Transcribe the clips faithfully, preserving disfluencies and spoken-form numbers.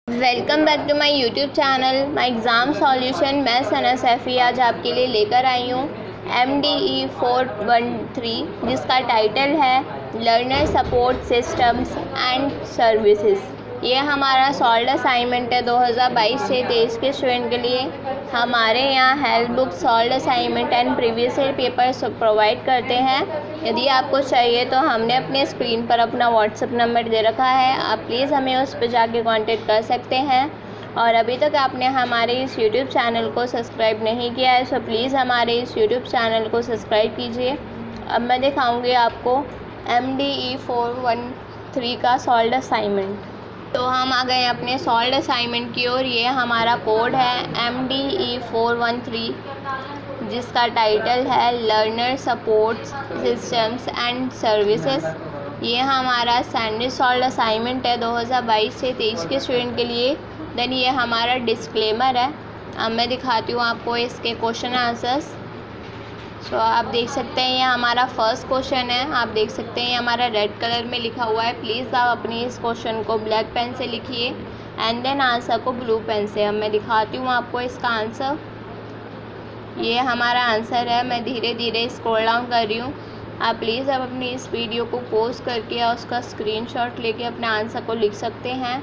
Welcome back to my YouTube channel my exam solution. मैं सना सैफ़ी आज आपके लिए लेकर आई हूँ M D E four one three, जिसका टाइटल है learner support systems and services. ये हमारा सॉल्ड असाइनमेंट है दो हज़ार बाईस से तेईस के स्टूडेंट के लिए। हमारे यहाँ help book, solved assignment and previous year papers provide करते हैं। यदि आपको चाहिए तो हमने अपने स्क्रीन पर अपना व्हाट्सएप नंबर दे रखा है, आप प्लीज़ हमें उस पर जाके कांटेक्ट कर सकते हैं। और अभी तक आपने हमारे इस यूट्यूब चैनल को सब्सक्राइब नहीं किया है सो प्लीज़ हमारे इस यूट्यूब चैनल को सब्सक्राइब कीजिए। अब मैं दिखाऊंगी आपको M D E four one three का सॉल्ड असाइनमेंट। तो हम आ गए अपने सॉल्ड असाइनमेंट की ओर। ये हमारा कोड है M D E four one three, जिसका टाइटल है learner support systems and services. ये हमारा स्टैंडर्ड सॉल्ड असाइनमेंट है दो हज़ार बाईस से तेईस के स्टूडेंट के लिए। देन ये हमारा डिस्क्लेमर है। अब मैं दिखाती हूँ आपको इसके क्वेश्चन आंसर्स। सो आप देख सकते हैं ये हमारा फर्स्ट क्वेश्चन है। आप देख सकते हैं ये हमारा रेड कलर में लिखा हुआ है। प्लीज़ आप अपनी इस क्वेश्चन को ब्लैक पेन से लिखिए एंड देन आंसर को ब्लू पेन से। अब मैं दिखाती हूँ आपको इसका आंसर। ये हमारा आंसर है। मैं धीरे धीरे स्क्रॉल डाउन कर रही हूँ। आप प्लीज़ अब अपनी इस वीडियो को पॉज करके और उसका स्क्रीनशॉट लेके अपने आंसर को लिख सकते हैं,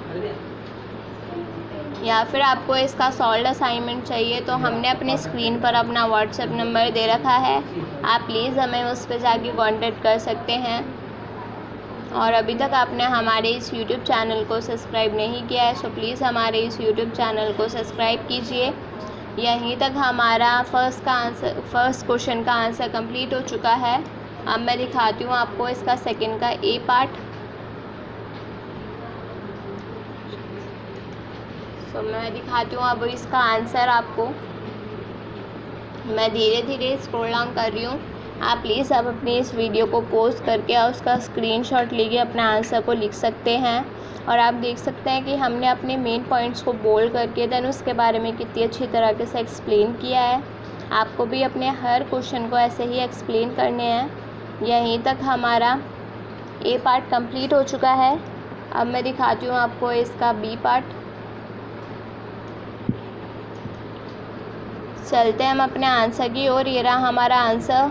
या फिर आपको इसका सॉल्ड असाइनमेंट चाहिए तो हमने अपने स्क्रीन पर अपना व्हाट्सएप नंबर दे रखा है, आप प्लीज़ हमें उस पर जाके कांटेक्ट कर सकते हैं। और अभी तक आपने हमारे इस यूट्यूब चैनल को सब्सक्राइब नहीं किया है सो प्लीज़ हमारे इस यूट्यूब चैनल को सब्सक्राइब कीजिए। यहीं तक हमारा फर्स्ट का आंसर फर्स्ट क्वेश्चन का आंसर कंप्लीट हो चुका है। अब मैं दिखाती हूँ आपको इसका सेकंड का ए पार्ट। तो मैं दिखाती हूँ अब इसका आंसर आपको। मैं धीरे धीरे स्क्रॉल डाउन कर रही हूँ। आप प्लीज़ अब अपनी इस वीडियो को पॉज करके और उसका स्क्रीनशॉट लेके अपने आंसर को लिख सकते हैं। और आप देख सकते हैं कि हमने अपने मेन पॉइंट्स को बोल्ड करके देन उसके बारे में कितनी अच्छी तरीके से एक्सप्लेन किया है। आपको भी अपने हर क्वेश्चन को ऐसे ही एक्सप्लेन करने हैं। यहीं तक हमारा ए पार्ट कंप्लीट हो चुका है। अब मैं दिखाती हूँ आपको इसका बी पार्ट। चलते हैं हम अपने आंसर की ओर। ये रहा हमारा आंसर।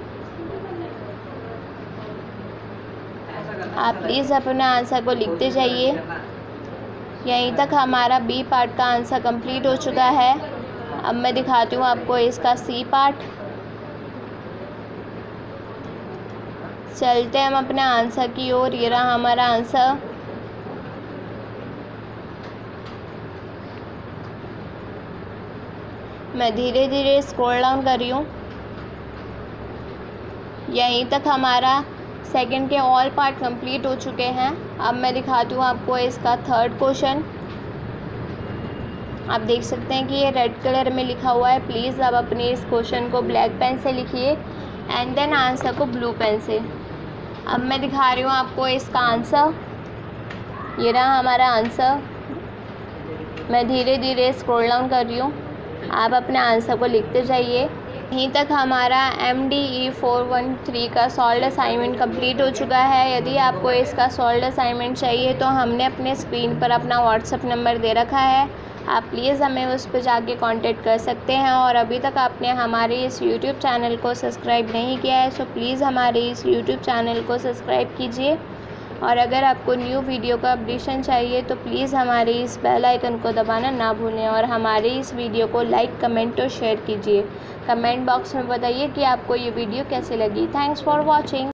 आप प्लीज़ अपने आंसर को लिखते जाइए। यहीं तक हमारा बी पार्ट का आंसर कंप्लीट हो चुका है। अब मैं दिखाती हूँ आपको इसका सी पार्ट। चलते हैं हम अपने आंसर की ओर। ये रहा हमारा आंसर। मैं धीरे धीरे स्क्रॉल डाउन कर रही हूँ। यहीं तक हमारा सेकंड के ऑल पार्ट कंप्लीट हो चुके हैं। अब मैं दिखाती हूँ आपको इसका थर्ड क्वेश्चन। आप देख सकते हैं कि ये रेड कलर में लिखा हुआ है। प्लीज़ आप अपने इस क्वेश्चन को ब्लैक पेन से लिखिए एंड देन आंसर को ब्लू पेन से। अब मैं दिखा रही हूँ आपको इसका आंसर। ये रहा हमारा आंसर। मैं धीरे धीरे स्क्रॉल डाउन कर रही हूँ। आप अपने आंसर को लिखते जाइए। यहीं तक हमारा M D E four one three का सॉल्ड असाइनमेंट कंप्लीट हो चुका है। यदि आपको इसका सॉल्ड असाइनमेंट चाहिए तो हमने अपने स्क्रीन पर अपना व्हाट्सएप नंबर दे रखा है, आप प्लीज़ हमें उस पर जाके कांटेक्ट कर सकते हैं। और अभी तक आपने हमारे इस यूट्यूब चैनल को सब्सक्राइब नहीं किया है सो प्लीज़ हमारे इस यूट्यूब चैनल को सब्सक्राइब कीजिए। और अगर आपको न्यू वीडियो का अपडेशन चाहिए तो प्लीज़ हमारे इस बेल आइकन को दबाना ना भूलें और हमारे इस वीडियो को लाइक, कमेंट और शेयर कीजिए। कमेंट बॉक्स में बताइए कि आपको ये वीडियो कैसे लगी। Thanks for watching.